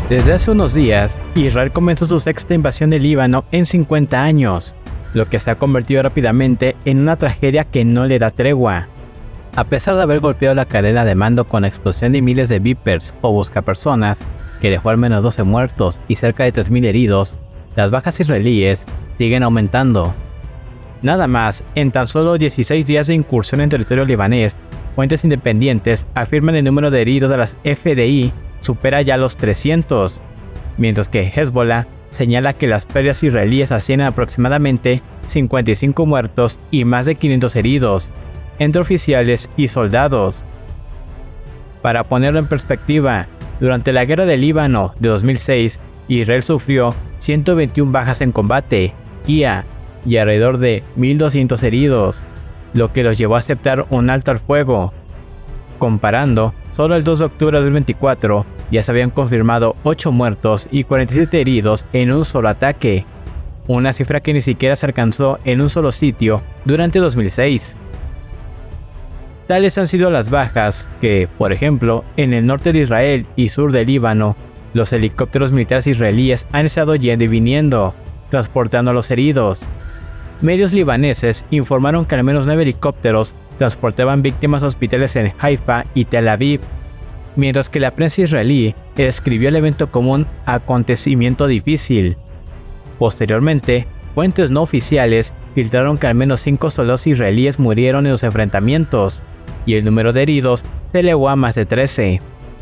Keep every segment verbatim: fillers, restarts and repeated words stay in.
Desde hace unos días, Israel comenzó su sexta invasión del Líbano en cincuenta años, lo que se ha convertido rápidamente en una tragedia que no le da tregua. A pesar de haber golpeado la cadena de mando con la explosión de miles de Vipers o buscapersonas, que dejó al menos doce muertos y cerca de tres mil heridos, las bajas israelíes siguen aumentando. Nada más, en tan solo dieciséis días de incursión en territorio libanés, fuentes independientes afirman el número de heridos de las F D I supera ya los trescientos, mientras que Hezbollah señala que las pérdidas israelíes ascienden aproximadamente cincuenta y cinco muertos y más de quinientos heridos, entre oficiales y soldados. Para ponerlo en perspectiva, durante la guerra del Líbano de dos mil seis, Israel sufrió ciento veintiuna bajas en combate, I A, y alrededor de mil doscientos heridos, lo que los llevó a aceptar un alto al fuego. Comparando, solo el dos de octubre de dos mil veinticuatro ya se habían confirmado ocho muertos y cuarenta y siete heridos en un solo ataque, una cifra que ni siquiera se alcanzó en un solo sitio durante dos mil seis. Tales han sido las bajas que, por ejemplo, en el norte de Israel y sur del Líbano, los helicópteros militares israelíes han estado yendo y viniendo, transportando a los heridos. Medios libaneses informaron que al menos nueve helicópteros transportaban víctimas a hospitales en Haifa y Tel Aviv, mientras que la prensa israelí describió el evento como un acontecimiento difícil. Posteriormente, fuentes no oficiales filtraron que al menos cinco soldados israelíes murieron en los enfrentamientos, y el número de heridos se elevó a más de trece.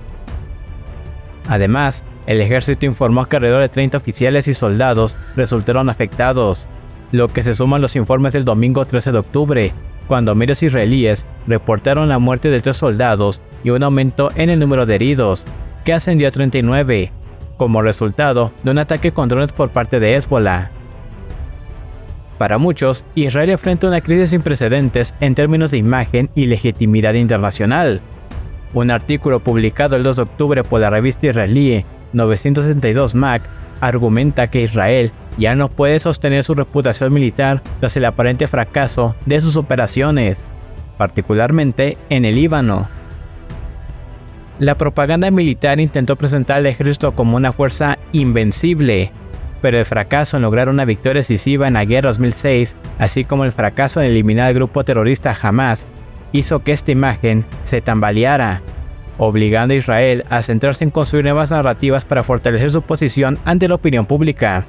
Además, el ejército informó que alrededor de treinta oficiales y soldados resultaron afectados, lo que se suma a los informes del domingo trece de octubre, cuando medios israelíes reportaron la muerte de tres soldados y un aumento en el número de heridos, que ascendió a treinta y nueve, como resultado de un ataque con drones por parte de Hezbollah. Para muchos, Israel enfrenta una crisis sin precedentes en términos de imagen y legitimidad internacional. Un artículo publicado el dos de octubre por la revista israelí novecientos sesenta y dos Mag argumenta que Israel ya no puede sostener su reputación militar tras el aparente fracaso de sus operaciones, particularmente en el Líbano. La propaganda militar intentó presentar al ejército como una fuerza invencible, pero el fracaso en lograr una victoria decisiva en la guerra dos mil seis, así como el fracaso en eliminar al grupo terrorista Hamas, hizo que esta imagen se tambaleara, obligando a Israel a centrarse en construir nuevas narrativas para fortalecer su posición ante la opinión pública.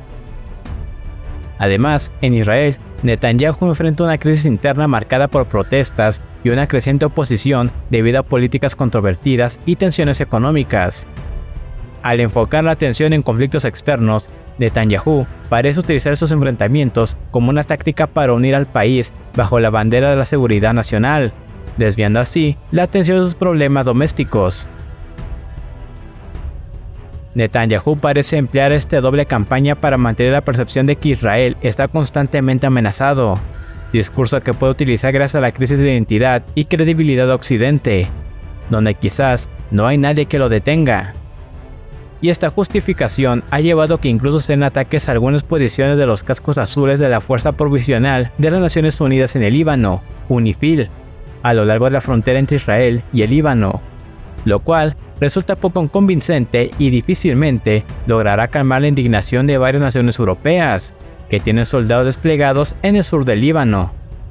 Además, en Israel, Netanyahu enfrenta una crisis interna marcada por protestas y una creciente oposición debido a políticas controvertidas y tensiones económicas. Al enfocar la atención en conflictos externos, Netanyahu parece utilizar estos enfrentamientos como una táctica para unir al país bajo la bandera de la seguridad nacional, desviando así la atención de sus problemas domésticos. Netanyahu parece emplear esta doble campaña para mantener la percepción de que Israel está constantemente amenazado, discurso que puede utilizar gracias a la crisis de identidad y credibilidad de Occidente, donde quizás no hay nadie que lo detenga. Y esta justificación ha llevado a que incluso se den ataques a algunas posiciones de los cascos azules de la Fuerza Provisional de las Naciones Unidas en el Líbano, UNIFIL, a lo largo de la frontera entre Israel y el Líbano, lo cual resulta poco convincente y difícilmente logrará calmar la indignación de varias naciones europeas, que tienen soldados desplegados en el sur del Líbano.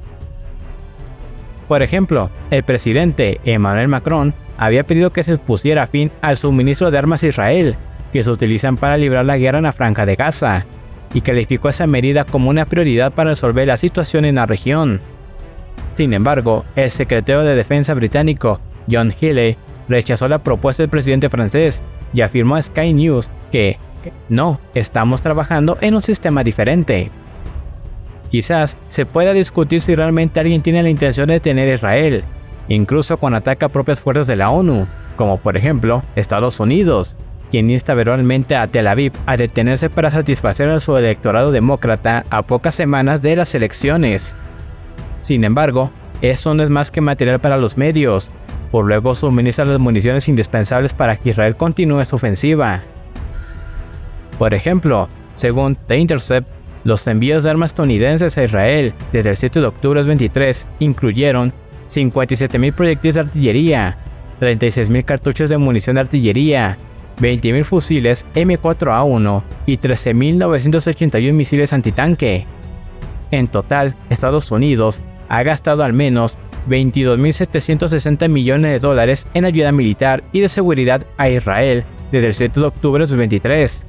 Por ejemplo, el presidente Emmanuel Macron había pedido que se pusiera fin al suministro de armas a Israel, que se utilizan para librar la guerra en la Franja de Gaza, y calificó esa medida como una prioridad para resolver la situación en la región. Sin embargo, el secretario de Defensa británico, John Healey, rechazó la propuesta del presidente francés y afirmó a Sky News que no, estamos trabajando en un sistema diferente. Quizás se pueda discutir si realmente alguien tiene la intención de detener a Israel, incluso cuando ataca a propias fuerzas de la ONU, como por ejemplo Estados Unidos, quien insta verbalmente a Tel Aviv a detenerse para satisfacer a su electorado demócrata a pocas semanas de las elecciones. Sin embargo, eso no es más que material para los medios, por luego suministrar las municiones indispensables para que Israel continúe su ofensiva. Por ejemplo, según The Intercept, los envíos de armas estadounidenses a Israel desde el siete de octubre de dos mil veintitrés incluyeron cincuenta y siete mil proyectiles de artillería, treinta y seis mil cartuchos de munición de artillería, veinte mil fusiles eme cuatro a uno y trece mil novecientos ochenta y uno misiles antitanque. En total, Estados Unidos ha gastado al menos veintidós mil setecientos sesenta millones de dólares en ayuda militar y de seguridad a Israel desde el siete de octubre de dos mil veintitrés.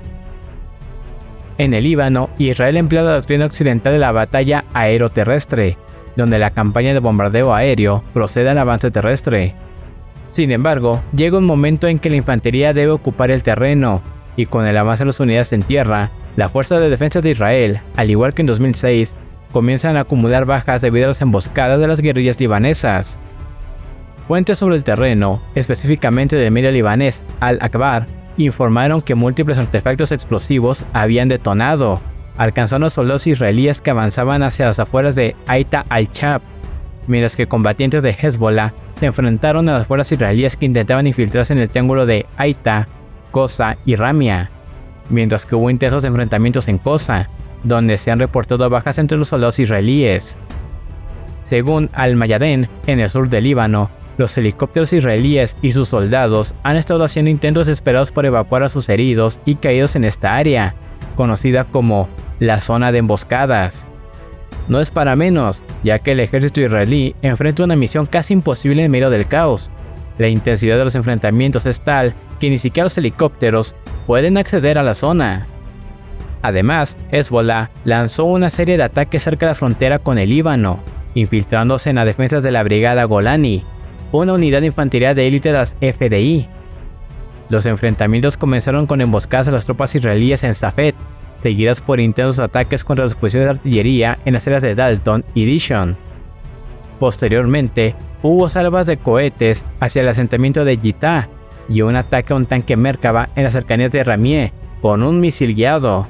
En el Líbano, Israel emplea la doctrina occidental de la batalla aeroterrestre, donde la campaña de bombardeo aéreo procede al avance terrestre. Sin embargo, llega un momento en que la infantería debe ocupar el terreno, y con el avance de las unidades en tierra, la Fuerza de Defensa de Israel, al igual que en dos mil seis, comienzan a acumular bajas debido a las emboscadas de las guerrillas libanesas. Fuentes sobre el terreno, específicamente del medio libanés Al-Akbar, informaron que múltiples artefactos explosivos habían detonado, alcanzando a soldados israelíes que avanzaban hacia las afueras de Aita al-Shab, mientras que combatientes de Hezbollah se enfrentaron a las fuerzas israelíes que intentaban infiltrarse en el triángulo de Aita, Kosa y Ramia, mientras que hubo intensos enfrentamientos en Kosa, donde se han reportado bajas entre los soldados israelíes. Según Al-Mayadeen, en el sur del Líbano, los helicópteros israelíes y sus soldados han estado haciendo intentos desesperados por evacuar a sus heridos y caídos en esta área, conocida como la zona de emboscadas. No es para menos, ya que el ejército israelí enfrenta una misión casi imposible en medio del caos. La intensidad de los enfrentamientos es tal que ni siquiera los helicópteros pueden acceder a la zona. Además, Hezbollah lanzó una serie de ataques cerca de la frontera con el Líbano, infiltrándose en las defensas de la Brigada Golani, una unidad de infantería de élite de las F D I. Los enfrentamientos comenzaron con emboscadas a las tropas israelíes en Safed, seguidas por intensos ataques contra las posiciones de artillería en las áreas de Dalton y Dishon. Posteriormente, hubo salvas de cohetes hacia el asentamiento de Yittah y un ataque a un tanque Merkava en las cercanías de Ramie con un misil guiado.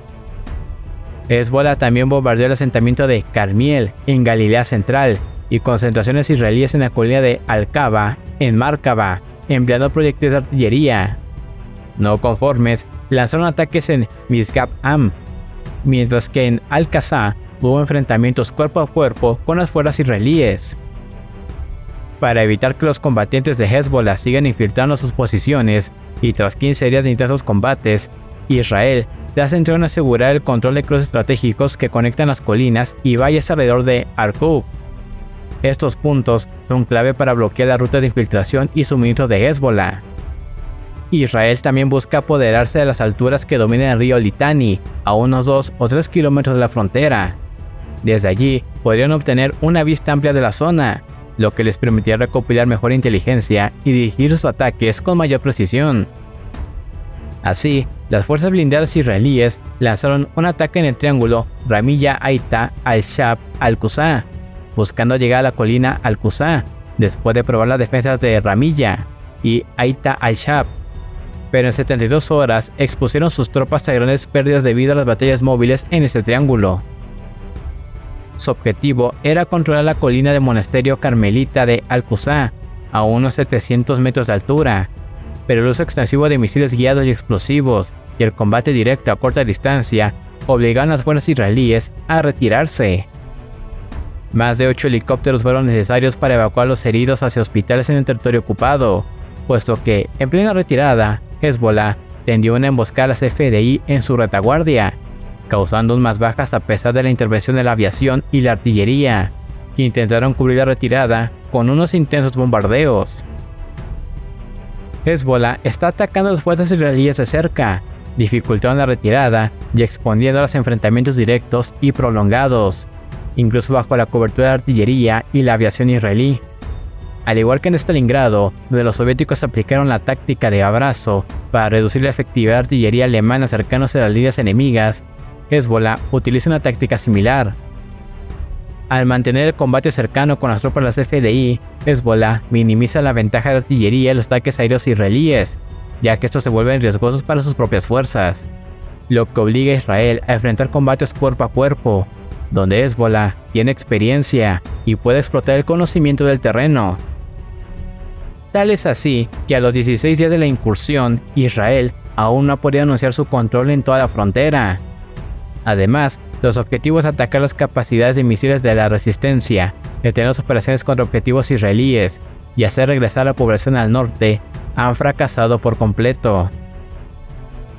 Hezbollah también bombardeó el asentamiento de Carmiel en Galilea Central y concentraciones israelíes en la colina de Al-Qaba en Markaba, empleando proyectiles de artillería. No conformes, lanzaron ataques en Misgab Am, mientras que en Al-Qasa hubo enfrentamientos cuerpo a cuerpo con las fuerzas israelíes. Para evitar que los combatientes de Hezbollah sigan infiltrando sus posiciones, y tras quince días de intensos combates, Israel ya se centró en asegurar el control de cruces estratégicos que conectan las colinas y valles alrededor de Arkuk. Estos puntos son clave para bloquear la ruta de infiltración y suministro de Hezbollah. Israel también busca apoderarse de las alturas que dominan el río Litani, a unos dos o tres kilómetros de la frontera. Desde allí podrían obtener una vista amplia de la zona, lo que les permitiría recopilar mejor inteligencia y dirigir sus ataques con mayor precisión. Así, las fuerzas blindadas israelíes lanzaron un ataque en el triángulo Ramilla Aita al-Shab al-Qusa, buscando llegar a la colina Al-Qusa, después de probar las defensas de Ramilla y Aita al-Shab. Pero en setenta y dos horas expusieron sus tropas a grandes pérdidas debido a las batallas móviles en este triángulo. Su objetivo era controlar la colina del monasterio carmelita de Al-Qusa, a unos setecientos metros de altura, pero el uso extensivo de misiles guiados y explosivos y el combate directo a corta distancia obligaron a las fuerzas israelíes a retirarse. Más de ocho helicópteros fueron necesarios para evacuar a los heridos hacia hospitales en el territorio ocupado, puesto que, en plena retirada, Hezbollah tendió una emboscada a las F D I en su retaguardia, causando aún más bajas a pesar de la intervención de la aviación y la artillería, que intentaron cubrir la retirada con unos intensos bombardeos. Hezbollah está atacando a las fuerzas israelíes de cerca, dificultando la retirada y exponiendo a los enfrentamientos directos y prolongados, incluso bajo la cobertura de artillería y la aviación israelí. Al igual que en Stalingrado, donde los soviéticos aplicaron la táctica de abrazo para reducir la efectividad de artillería alemana cercanos a las líneas enemigas, Hezbollah utiliza una táctica similar. Al mantener el combate cercano con las tropas de las F D I, Hezbollah minimiza la ventaja de artillería y los ataques aéreos israelíes, ya que estos se vuelven riesgosos para sus propias fuerzas, lo que obliga a Israel a enfrentar combates cuerpo a cuerpo, donde Hezbollah tiene experiencia y puede explotar el conocimiento del terreno. Tal es así que a los dieciséis días de la incursión, Israel aún no ha podido anunciar su control en toda la frontera. Además, los objetivos de atacar las capacidades de misiles de la resistencia, detener las operaciones contra objetivos israelíes y hacer regresar a la población al norte han fracasado por completo.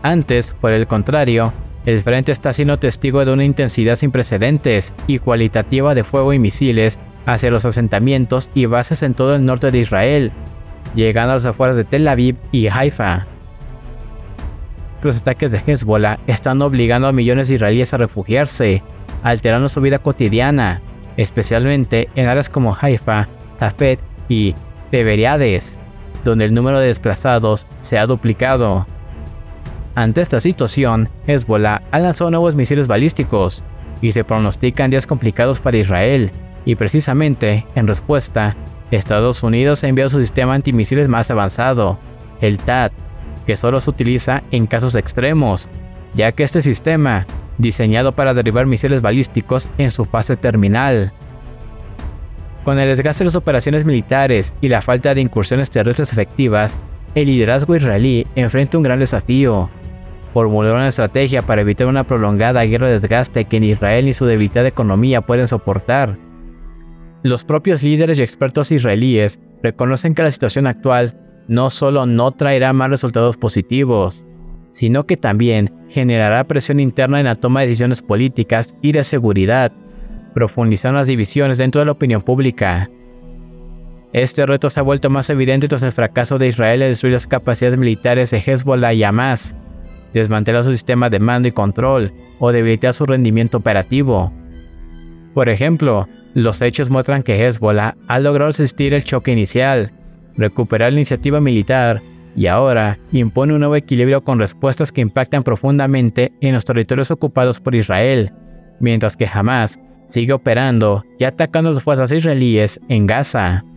Antes, por el contrario, el frente está siendo testigo de una intensidad sin precedentes y cualitativa de fuego y misiles hacia los asentamientos y bases en todo el norte de Israel, llegando a las afueras de Tel Aviv y Haifa. Los ataques de Hezbollah están obligando a millones de israelíes a refugiarse, alterando su vida cotidiana, especialmente en áreas como Haifa, Tafet y Tiberíades, donde el número de desplazados se ha duplicado. Ante esta situación, Hezbollah ha lanzado nuevos misiles balísticos y se pronostican días complicados para Israel, y precisamente, en respuesta, Estados Unidos ha enviado su sistema antimisiles más avanzado, el T A D, que solo se utiliza en casos extremos, ya que este sistema, diseñado para derribar misiles balísticos en su fase terminal. Con el desgaste de las operaciones militares y la falta de incursiones terrestres efectivas, el liderazgo israelí enfrenta un gran desafío: formular una estrategia para evitar una prolongada guerra de desgaste que ni Israel ni su debilitada economía pueden soportar. Los propios líderes y expertos israelíes reconocen que la situación actual no solo no traerá más resultados positivos, sino que también generará presión interna en la toma de decisiones políticas y de seguridad, profundizando las divisiones dentro de la opinión pública. Este reto se ha vuelto más evidente tras el fracaso de Israel de destruir las capacidades militares de Hezbollah y Hamas, desmantelar su sistema de mando y control o debilitar su rendimiento operativo. Por ejemplo, los hechos muestran que Hezbollah ha logrado resistir el choque inicial, recuperar la iniciativa militar y ahora impone un nuevo equilibrio con respuestas que impactan profundamente en los territorios ocupados por Israel, mientras que Hamas sigue operando y atacando a las fuerzas israelíes en Gaza.